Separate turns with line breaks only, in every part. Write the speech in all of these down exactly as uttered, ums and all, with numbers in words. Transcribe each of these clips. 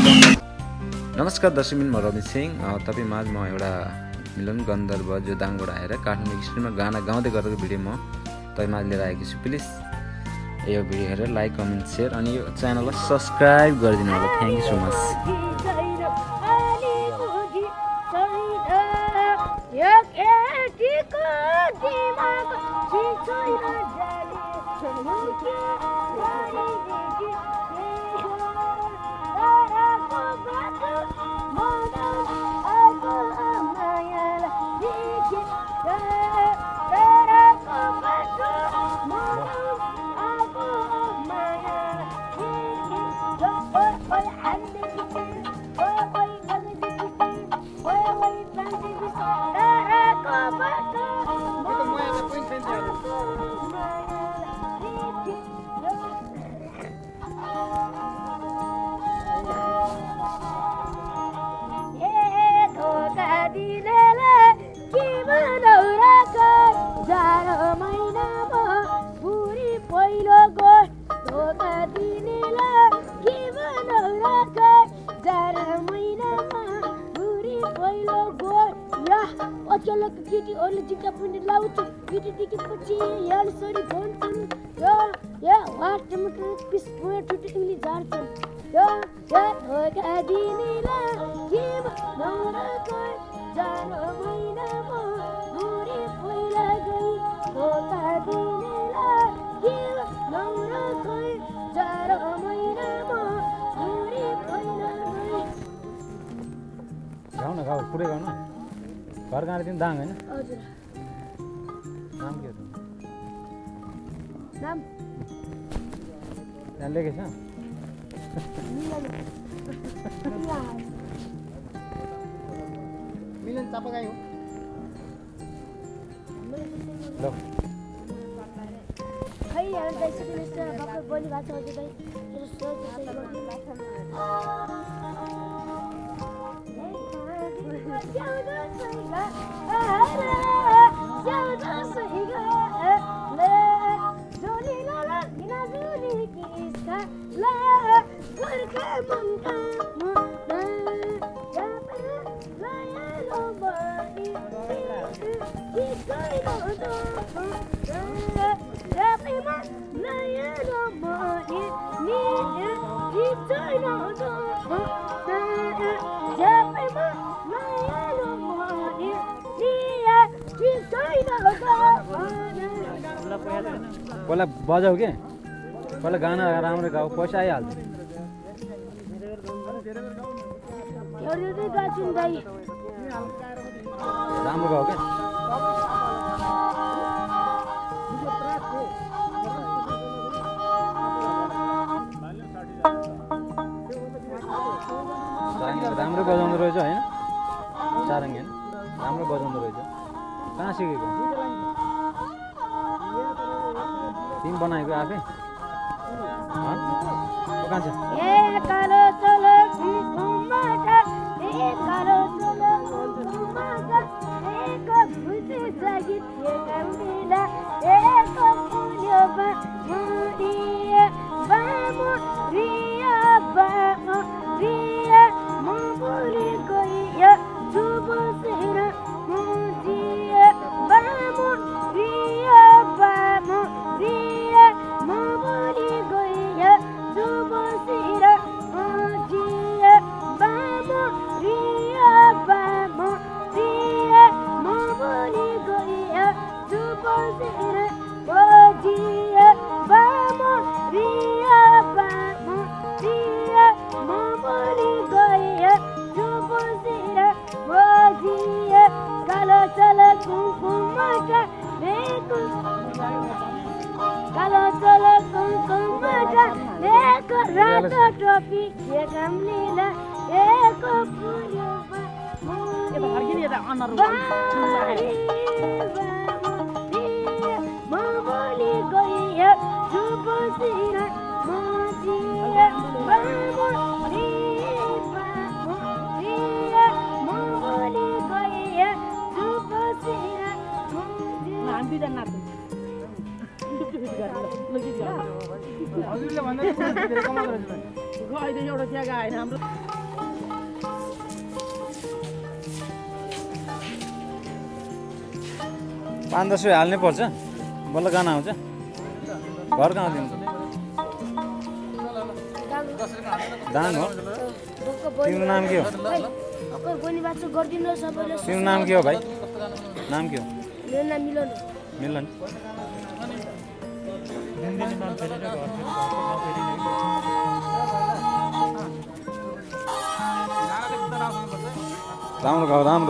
नमस्कार दर्शकबिन, म रवि सिंह। तपाईँ माझ म एउटा मिलन गन्धर्व जोदाङबाट आएर काठमाडौँ स्क्रिनमा गाना गाउँदै गरेको भिडियो म तपाईँ माझ लिएर आएको छु। प्लिज यो भिडियो हेरेर लाइक, कमेन्ट, सेयर अनि यो च्यानललाई सब्सक्राइब गरिदिनु होला। Thank you so much.
अचानक केटी अरूले जिक्का पनि लाउँछ केटी टिकी पछि यार सरी भन्छन् यो या वाट टमाटर पिस मोया टुटु इली झार्छन् यो या धोका दिनेला के नौरा गए जानो महिनामा हुरी पहिला गई धोका दिनेला के नौरा गए जानो महिनामा हुरी पहिला गई।
गाउँ न गाउँ पुरै गाउँ न। घर कहाँ तिमी दाङ होइन?
हजुर।
नाम के हो?
नाम
त्यहाँ लेखेछ?
मिलन चापागाई हो।
ल
खै यहाँ दाइसकेपछि भर्खर बोली भएको छ हजुर दाइ मेरो सोच चाहिँ गर्नु भएको छ।
पहिला बजाऊ के पहिला गाना राम्रो गाऊ पैसा आइहाल्छ। राम्रो गाऊ क्या। राम्रो बजाउँदो रहेछ होइन? सारङ्गी होइन? राम्रो बजाउँदो रहेछ। कहाँ सिकेको? तिमी बनाएको आफै? कहाँ छ?
हजुरले भन्दा धेरै कमाउँदो रहेछ। अहिले एउटा त्यहाँ गाएन हाम्रो
पाँच दस रुपियाँ हाल्नै पर्छ बल्ल गाना आउँछ घर कहाँ दिन्छ दाङ हो तिम्रो नाम के हो तिम्रो नाम के हो भाइ नाम के हो मिलन राम्रो गाउँ राम्रो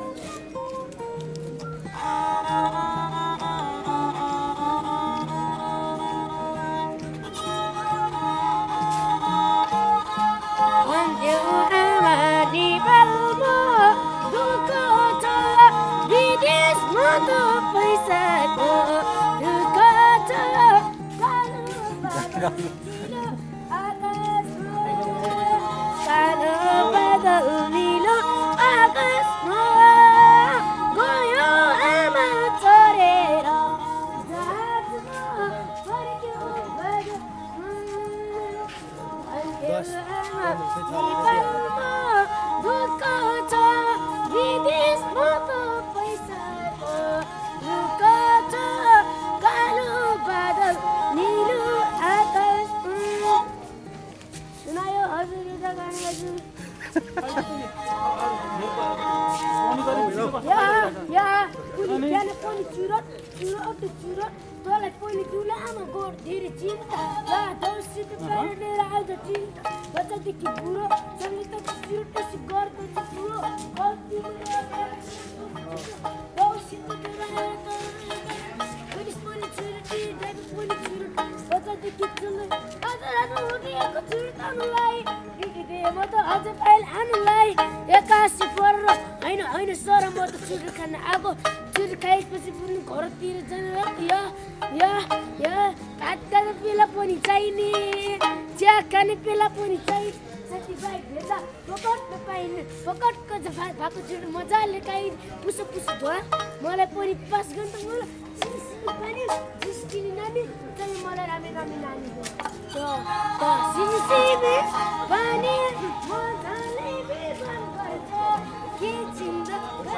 मजाले काहीँ पुसो पुसो धोआ मलाई पनि पास गर्नु मलाई पनि जिस्किने नानी चाहिँ मलाई राम्रै राम्रै नानी हो त सिमसिमे पानी मजाले बेबन गर्छ के चिन्ता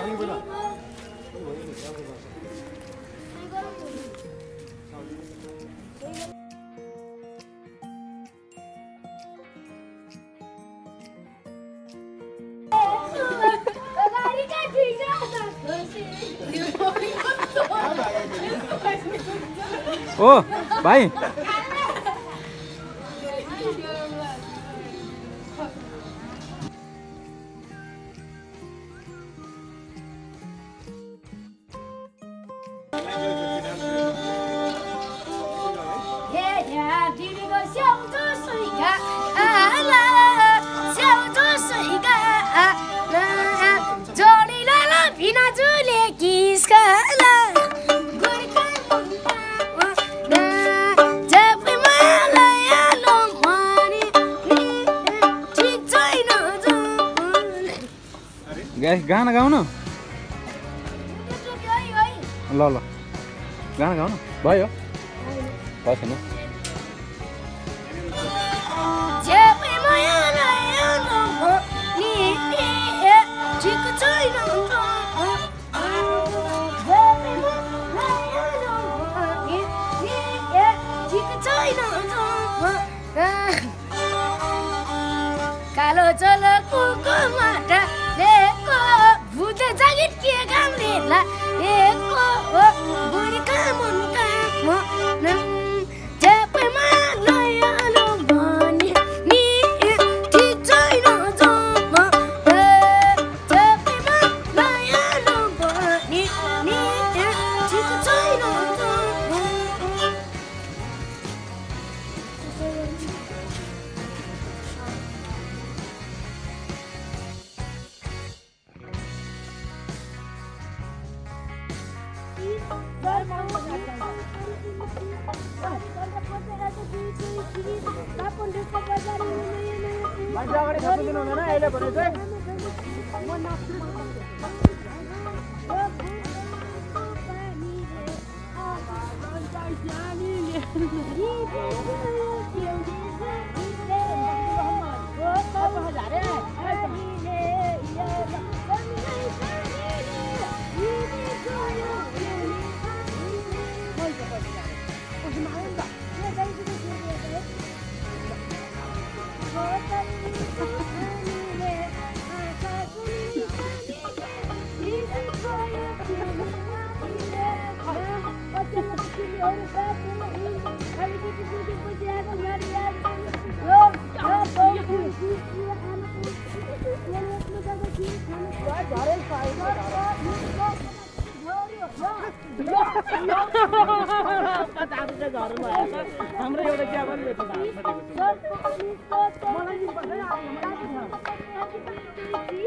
ओ भाइ गाना गाउन ल ल गाना गाउन भयो भयो छैन
कालो चल कुको माटा देखो भूत जागिर के काम देला एको बुरी काम उनका मन जब मान नयालो बनी नि ठीक छैन जब जब मान नयालो बनी नि ठीक छैन
मान्छे अगाडि खप्नु दिनु हुँदैन अहिले भने चाहिँ
झरेल पाइन्छ
हाम्रो एउटा ज्ञापन बेच्नु